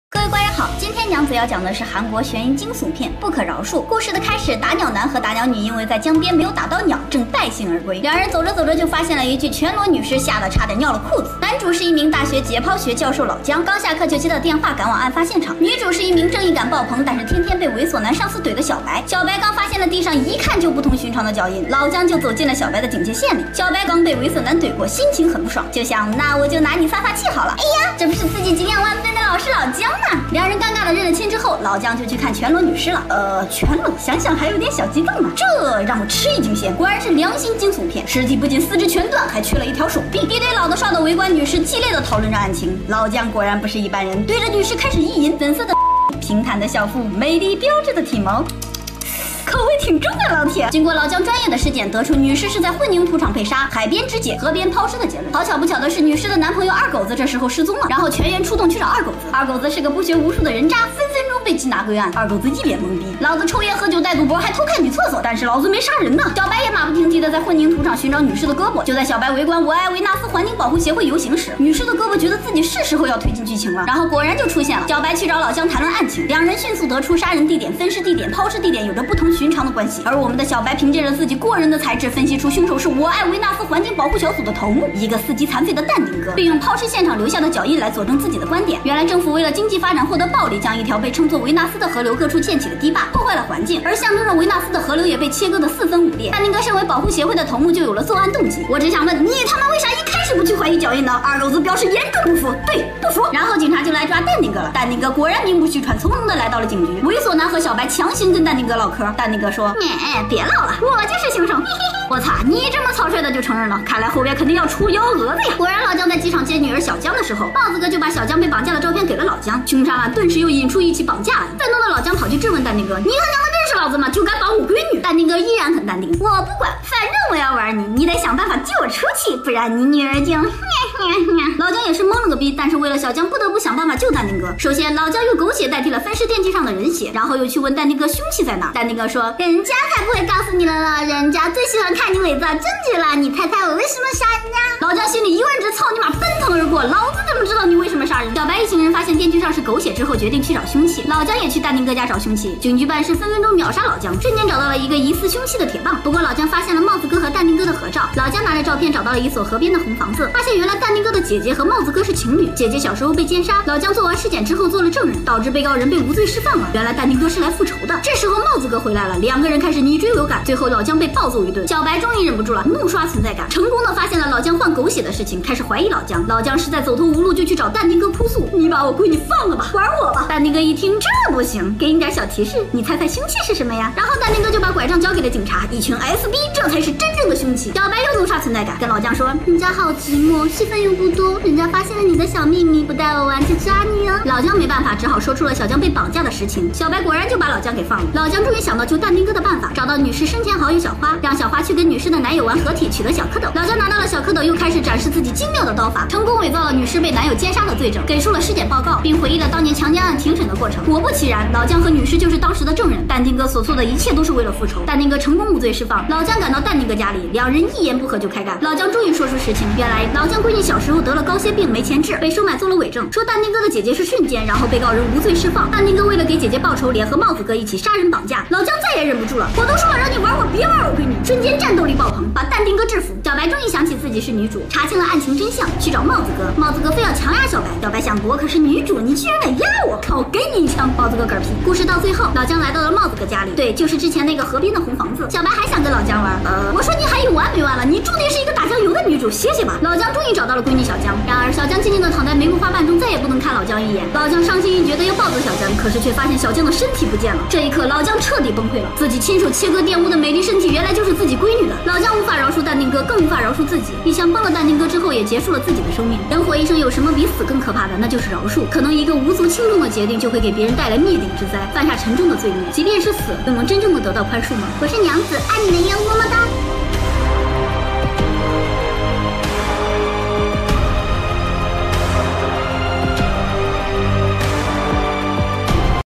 各位观众好，今天娘子要讲的是韩国悬疑惊悚片《不可饶恕》。故事的开始，打鸟男和打鸟女因为在江边没有打到鸟，正败兴而归。两人走着走着就发现了一具全裸女尸，吓得差点尿了裤子。男主是一名大学解剖学教授老姜，刚下课就接到电话赶往案发现场。女主是一名正义感爆棚，但是天天被猥琐男上司怼的小白。小白刚发现了地上一看就不同寻常的脚印，老姜就走进了小白的警戒线里。小白刚被猥琐男怼过，心情很不爽，就想那我就拿你撒撒气好了。哎呀，这不是自己敬仰万分的老师老姜吗？两人尴尬的认了亲之后，老姜就去看全裸女尸了。全裸，想想还有点小激动呢。这让我吃一惊先，果然是良心惊悚片。尸体不仅四肢全断，还缺了一条手臂。一堆老的少的围观女尸激烈的讨论着案情。老姜果然不是一般人，对着女尸开始意淫，粉色的平坦的小腹，美丽标致的体毛。口味挺重啊，老铁！经过老姜专业的尸检，得出女尸是在混凝土厂被杀、海边肢解、河边抛尸的结论。好巧不巧的是，女尸的男朋友二狗子这时候失踪了，然后全员出动去找二狗子。二狗子是个不学无术的人渣，分分钟被缉拿归案。二狗子一脸懵逼，老子抽烟喝酒带赌博，还偷看女厕所，但是老子没杀人呢。小白也马不停蹄的在混凝土厂寻找女尸的胳膊。就在小白围观我爱维纳斯环境保护协会游行时，女尸的胳膊觉得自己是时候要推进剧情了，然后果然就出现了。小白去找老姜谈论案情，两人迅速得出杀人地点、分尸地点、抛尸地点有着不同寻常的关系。而我们的小白凭借着自己过人的才智，分析出凶手是我爱维纳斯环境保护小组的头目，一个4级残废的淡定哥，并用抛尸现场留下的脚印来佐证自己的观点。原来政府为了经济发展获得暴利，将一条被称作维纳斯的河流各处建起了堤坝，破坏了环境，而象征着维纳斯的河流也被切割得4分5裂。淡定哥身为保护协会的头目，就有了作案动机。我只想问，你他妈为啥一开始不去怀疑脚印呢？二狗子表示严重不服，对，不服。然后警察就来抓淡定哥了。淡定哥果然名不虚传，从容的来到了警局。猥琐男和小白强行跟淡定哥唠嗑，淡定哥说，别唠了，我就是凶手。我操，你这么草率的就承认了，看来后边肯定要出幺蛾子呀。果然，老姜在机场接女儿小姜的时候，帽子哥就把小姜被绑架的照片给了老姜。凶杀案顿时又引出一起绑架案。愤怒的老姜跑去质问淡定哥，你他娘的认识老子吗？就敢绑我闺女？淡定哥依然很淡定，我不管，反正我要玩你，你得想办法救我出去，不然你女儿就老姜也是懵了个逼，但是为了小姜不得不想办法救淡定哥。首先老姜用狗血代替了分尸电器上的人血，然后又去问淡定哥凶器在哪。淡定哥说，人家才不会告诉你了，人家最喜欢看你伪造证据了，你猜猜我为什么杀人家？老姜心里一万只操你妈奔腾而过，老子怎么知道你为什么杀人？小白一行人发现电锯上是狗血之后，决定去找凶器。老姜也去淡定哥家找凶器，警局办事分分钟秒杀老姜，瞬间找到了一个疑似凶器的铁棒。不过老姜发现了帽子哥和淡定哥的合照，老姜拿着照片找到了一所河边的红房子，发现原来淡定哥的姐姐和帽子哥是情侣，姐姐小时候被奸杀，老姜做完尸检之后做了证人，导致被告人被无罪释放了。原来淡定哥是来复仇的。这时候帽子哥回来了，两个人开始你追我赶，最后老姜被暴揍一顿。小白终于忍不住了，怒刷存在感，成功的发现了老姜换狗血的事情，开始怀疑老姜。老姜实在走投无路，就去找淡定哥哭诉，你把我闺女放了吧，玩我吧。淡定哥一听这不行，给你点小提示，你猜猜凶器是什么呀？然后淡定哥就把拐杖交给了警察，一群 SB， 这才是真正的凶器。小白又怒刷存在感，跟老姜说，人家好寂寞，戏份又不多，人家发现了你的小秘密，不带我玩就抓你哦。老姜没办法，只好说出了小姜被绑架的实情。小白果然就把老姜给放了。老姜终于想到救淡定哥的办法，找到女尸生前好友小花，让小花去跟女尸的男友玩合体，取得小蝌蚪。老姜拿到了小蝌蚪，又开始展示自己精妙的刀法，成功伪造了女尸被男友奸杀的罪证，给出了尸检报告，并回忆了当年强奸案庭审的过程。果不其然，老姜和女尸就是当时的证人。淡定哥所做的一切都是为了复仇。淡定哥成功无罪释放，老姜赶到淡定哥家里，两人一言不合就开干。老姜终于说出实情，原来老姜闺女小时候得了高血病没钱治，被收买做了伪证，说淡定哥的姐姐是瞬间，然后被告人无罪释放。淡定哥为了给姐姐报仇，联合帽子哥一起杀人绑架。老姜再也忍不住了，我都说了让你玩我，别玩我闺女，瞬间战斗力爆棚，把淡定哥制服。小白终于想起自己是女主，查清了案情真相，去找帽子哥。帽子哥非要强压小白，小白想我可是女主，你居然敢压我，好，给你一枪。帽子哥嗝屁。故事到最后，老姜来到了帽子哥家里，对，就是之前那个河边的红房子。小白还想跟老姜玩，我说你还有完没完了？你注定是一个打酱油的女主，歇歇吧。老姜终于找到了闺女小姜，然而小姜静静的躺在玫瑰花瓣中，再也不能看老姜一眼。老姜伤心欲绝的要抱走小姜，可是却发现小姜的身体不见了。这一刻，老姜彻底崩溃了，自己亲手切割玷污的美丽身体，原来就是自己闺女的。老姜无法饶恕淡定哥，更无法饶恕自己。一枪崩了淡定哥之后，也结束了自己的生命。人活一生，有什么比死更可怕的？那就是饶恕。可能一个无足轻重的决定，就会给别人带来灭顶之灾，犯下沉重的罪孽。即便是死，又能真正的得到宽恕吗？我是娘子，爱你们哟，么么哒。